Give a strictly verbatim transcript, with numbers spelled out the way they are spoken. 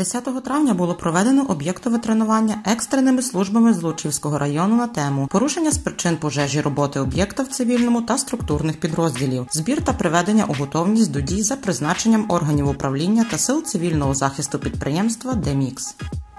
десятого травня було проведено об'єктове тренування екстреними службами Злочівського району на тему «Порушення з причин пожежі роботи об'єкта в цивільному та структурних підрозділів, збір та приведення у готовність до дій за призначенням органів управління та сил цивільного захисту підприємства «Демікс».